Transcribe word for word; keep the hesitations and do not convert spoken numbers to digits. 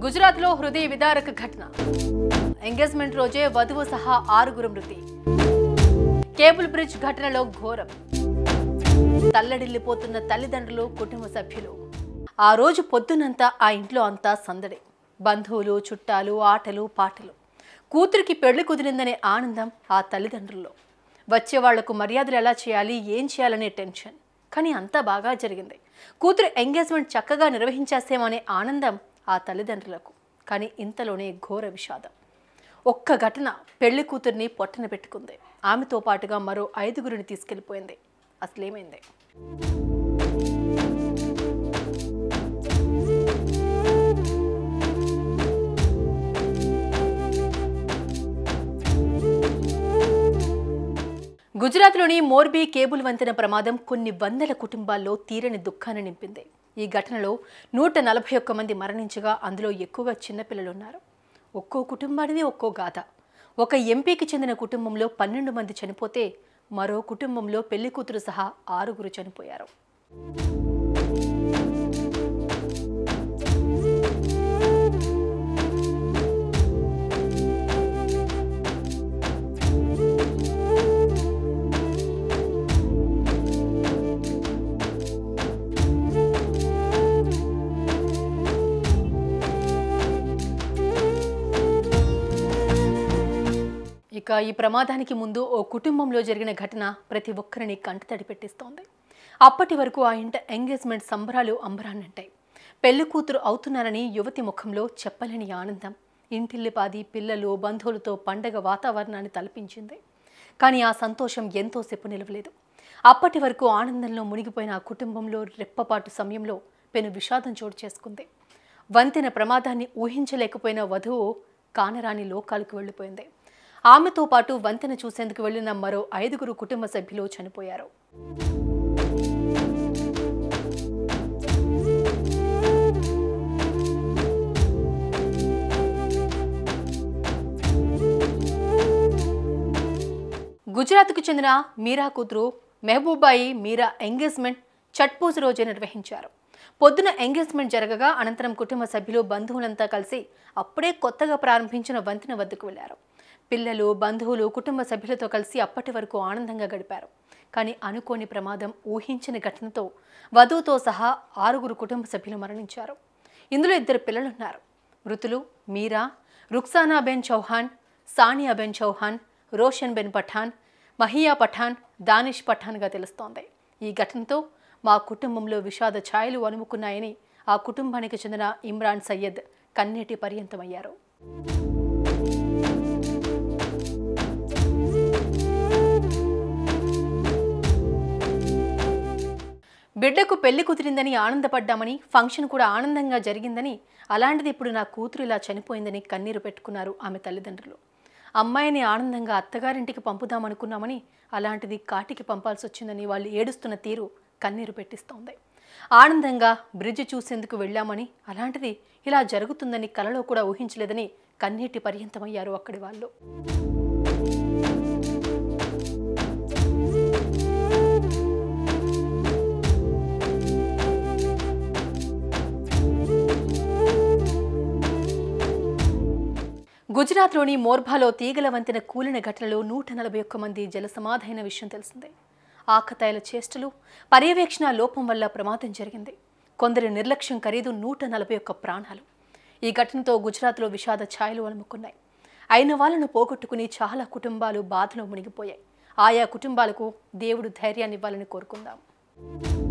గుజరాత్లో హృదయ విదారక ఘటన. ఎంగేజ్మెంట్ రోజే వధువు సహా ఆరుగురు మృతి. కేబుల్ బ్రిడ్జ్ ఘటనలో ఘోరం. తల్లడిల్లిపోతున్న తల్లిదండ్రులు, కుటుంబ సభ్యులు. ఆ రోజు పొద్దునంతా ఆ ఇంట్లో అంతా సందడి. బంధువులు, చుట్టాలు, ఆటలు, పాటలు. కూతురికి పెళ్లి కుదిరిందనే ఆనందం ఆ తల్లిదండ్రుల్లో. వచ్చే వాళ్లకు మర్యాదలు ఎలా చేయాలి, ఏం చేయాలనే టెన్షన్. కానీ అంతా బాగా జరిగింది. కూతురు ఎంగేజ్మెంట్ చక్కగా నిర్వహించేసేమనే ఆనందం ఆ తల్లిదండ్రులకు. కానీ ఇంతలోనే ఘోర విషాదం. ఒక్క ఘటన పెళ్లి కూతుర్ని పొట్టన పెట్టుకుంది. ఆమెతో పాటుగా మరో ఐదుగురిని తీసుకెళ్లిపోయింది. అసలేమైంది? గుజరాత్లోని మోర్బీ కేబుల్ వంతెన ప్రమాదం కొన్ని వందల కుటుంబాల్లో తీరని దుఃఖాన్ని నింపింది. ఈ ఘటనలో నూట నలభై ఒక్క మంది మరణించగా అందులో ఎక్కువగా చిన్నపిల్లలున్నారు. ఒక్కో కుటుంబానిది ఒక్కో గాథ. ఒక ఎంపీకి చెందిన కుటుంబంలో పన్నెండు మంది చనిపోతే మరో కుటుంబంలో పెళ్లి కూతురు సహా ఆరుగురు చనిపోయారు. ఇక ఈ ప్రమాదానికి ముందు ఓ కుటుంబంలో జరిగిన ఘటన ప్రతి ఒక్కరిని కంటతడి పెట్టిస్తోంది. అప్పటి వరకు ఆ ఇంట ఎంగేజ్మెంట్ సంబరాలు అంబరాన్నంటాయి. పెళ్లి కూతురు అవుతున్నారని యువతి ముఖంలో చెప్పలేని ఆనందం ఇంటిల్లిపాది, పిల్లలు, బంధువులతో పండగ వాతావరణాన్ని తలపించింది. కానీ ఆ సంతోషం ఎంతోసేపు నిలవలేదు. అప్పటి వరకు ఆనందంలో మునిగిపోయిన ఆ కుటుంబంలో రెప్పపాటు సమయంలో పెను విషాదం చోటు చేసుకుంది. వంతెన ప్రమాదాన్ని ఊహించలేకపోయిన వధువు కానరాని లోకాలకు వెళ్లిపోయింది. ఆమెతో పాటు వంతెన చూసేందుకు వెళ్లిన మరో ఐదుగురు కుటుంబ సభ్యులు చనిపోయారు. గుజరాత్కు చెందిన మీరా కూతురు మెహబూబాయి మీరా ఎంగేజ్మెంట్ ఛట్ పూజ రోజే నిర్వహించారు. పొద్దున ఎంగేజ్మెంట్ జరగగా అనంతరం కుటుంబ సభ్యులు, బంధువులంతా కలిసి అప్పుడే కొత్తగా ప్రారంభించిన వంతెన వద్దకు వెళ్లారు. పిల్లలు, బంధువులు, కుటుంబ సభ్యులతో కలిసి అప్పటి వరకు ఆనందంగా గడిపారు. కానీ అనుకోని ప్రమాదం, ఊహించని ఘటనతో వధువుతో సహా ఆరుగురు కుటుంబ సభ్యులు మరణించారు. ఇందులో ఇద్దరు పిల్లలున్నారు. మృతులు మీరా, రుక్సానా బెన్ చౌహాన్, సానియా బెన్ చౌహాన్, రోషన్ బెన్ పఠాన్, మహియా పఠాన్, దానిష్ పఠాన్గా తెలుస్తోంది. ఈ ఘటనతో మా కుటుంబంలో విషాద ఛాయలు అలుముకున్నాయని ఆ కుటుంబానికి చెందిన ఇమ్రాన్ సయ్యద్ కన్నీటి పర్యంతమయ్యారు. బిడ్డకు పెళ్లి కుదిరిందని ఆనందపడ్డామని, ఫంక్షన్ కూడా ఆనందంగా జరిగిందని, అలాంటిది ఇప్పుడు నా కూతురు ఇలా చనిపోయిందని కన్నీరు పెట్టుకున్నారు ఆమె తల్లిదండ్రులు. అమ్మాయిని ఆనందంగా అత్తగారింటికి పంపుదామనుకున్నామని, అలాంటిది కాటికి పంపాల్సి వచ్చిందని వాళ్ళు ఏడుస్తున్న తీరు కన్నీరు పెట్టిస్తోంది. ఆనందంగా బ్రిడ్జ్ చూసేందుకు వెళ్ళామని, అలాంటిది ఇలా జరుగుతుందని కలలో కూడా ఊహించలేదని కన్నీటి పర్యంతమయ్యారు అక్కడి వాళ్ళు. గుజరాత్లోని మోర్బాలో తీగల వంతెన కూలిన ఘటనలో నూట నలభై ఒక్క మంది జలసమాధైన విషయం తెలిసిందే. ఆకతాయిల చేష్టలు, పర్యవేక్షణ లోపం వల్ల ప్రమాదం జరిగింది. కొందరి నిర్లక్ష్యం ఖరీదు నూట నలభై ఒక్క ప్రాణాలు. ఈ ఘటనతో గుజరాత్లో విషాద ఛాయలు అలుముకున్నాయి. అయిన వాళ్లను పోగొట్టుకుని చాలా కుటుంబాలు బాధలో మునిగిపోయాయి. ఆయా కుటుంబాలకు దేవుడు ధైర్యాన్ని ఇవ్వాలని కోరుకుందాం.